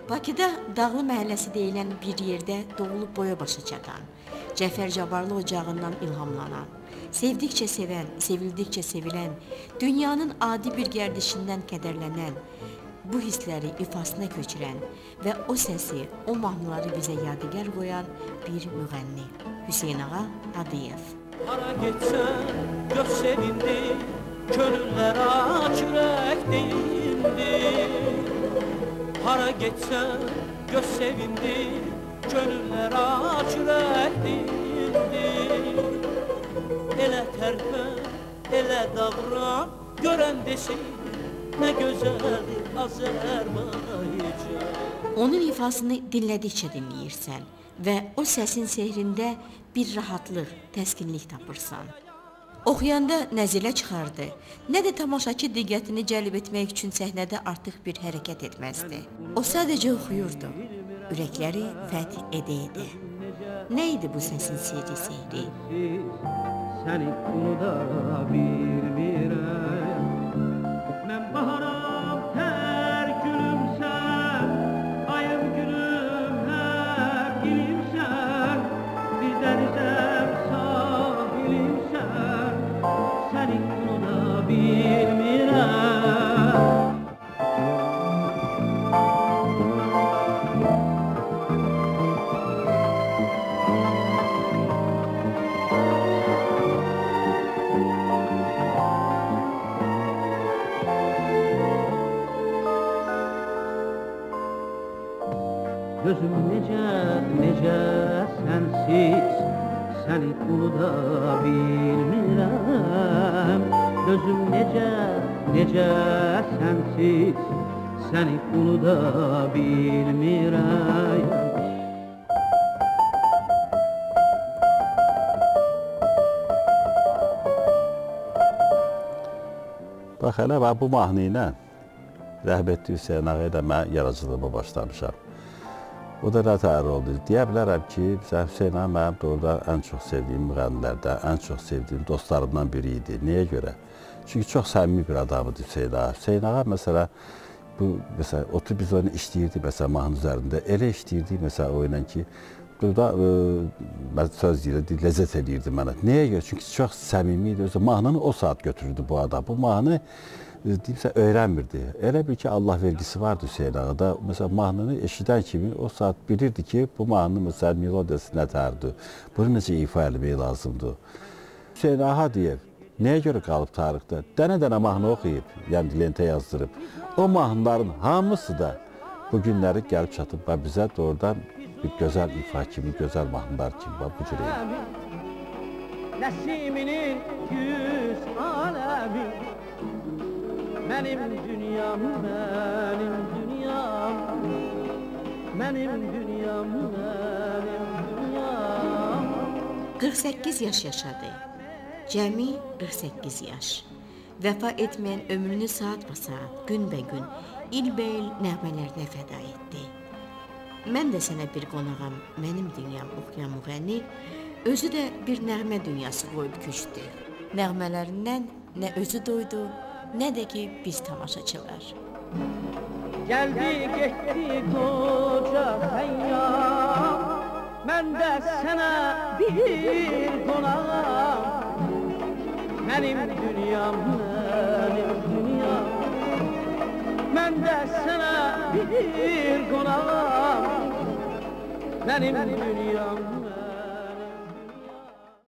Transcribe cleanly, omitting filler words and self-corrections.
Bakıda Dağlı məhəlləsi deyilən bir yerdə doğulub boya başa çatan, Cəfər Cabbarlı ocağından ilhamlanan, sevdikcə sevən, sevildikcə sevilən, dünyanın adi bir gərdişindən kədərlənən, bu hissləri ifasına köçürən və o səsi, o mahnıları bizə yadigar qoyan bir müğənni, Hüseyn Ağa Hadiyev. Hara getsən, göz sevindi, könüllər aç ürək deyindi. Hara getsən, göz sevindi, könüllər aç ürək deyindi. Elə tərpən, elə davran, görən desin, nə gözəldir Azərbaycan. Onun ifasını dinlədikcə dinləyirsən və o səsin sehrində bir rahatlıq, təskinlik tapırsan. Oxuyanda nəzilə çıxardı, nə də tamaşaçı diqqətini cəlb etmək üçün səhnədə artıq bir hərəkət etməzdi. O sadəcə oxuyurdu, ürəkləri fəth edə-edə. Nə idi bu səsin sehri? Səni unuda bilmirəm, mən baharam tər gülümsən, ayım gülüm həm gilimsən, bir dənizəm sahilimsən, səni unuda bilmirəm. Gözüm necə sənsiz, səni unuda bilmirəm. Gözüm necə sənsiz, səni unuda bilmirəm. Bax, elə bu mahnı ilə rəhbətli Hüseyn Ağa ilə mən yaradıcılığıma başlamışam. O da nətər oldu. Deyə bilərəm ki, Hüseyn Ağa mənim doğrudan ən çox sevdiyim müğənnilərdən, ən çox sevdiyim dostlarımdan biri idi. Niyə görə? Çünki çox səmimi bir adamıdır Hüseyn Ağa. Hüseyn Ağa, məsələn, oturub biz onu işləyirdik, məsələn, mahnı üzərində. Elə işləyirdik, məsələn, o ilə ki, burada söz deyirdi, ləzzət edirdi mənə. Niyə görə? Çünki çox səmimi idi. Mahnını o saat götürürdü bu adam. Bu mahnı deyibsə, öyrənmirdi. Elə bir ki, Allah vergisi vardı Hüseyn Ağada. Məsələn, mahnını eşidən kimi o saat bilirdi ki, bu mahnı, məsələn, melodiyası nətərdir, bunu necə ifa eləmək lazımdır. Hüseyn Ağa Hadiyev nəyə görə qalıb tarixdə? Dənə-dənə mahnı oxuyub, yəni lentə yazdırıb. O mahnıların hamısı da bu günləri gəlib çatıb və bizə doğrudan bir gözəl ifa kimi, gözəl mahnılar kimi bu cür eyni. Nəsiminin yüz aləmi, mənim dünyam, mənim dünyam, mənim dünyam, mənim dünyam. 48 yaş yaşadı. Cəmi 48 yaş. Vəfa etməyən ömrünü saat-saat, gün-bə-gün, il-bə-il nəğmələrinə fəda etdi. Mən də sənə bir qonağam, mənim dünyam oxuyan müğənni, özü də bir nəğmə dünyası qoyub köçdü. Nəğmələrindən nə özü doydu, nə də ki biz tamaşaçılar. Gəldi, getdi qoca xəyyam, mən də sənə bir qonağam. Mənim dünyam, mənim dünyam, mən də sənə bir qonağam. Mənim dünyam,